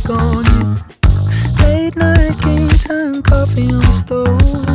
on you. Late night game time, coffee on the stove.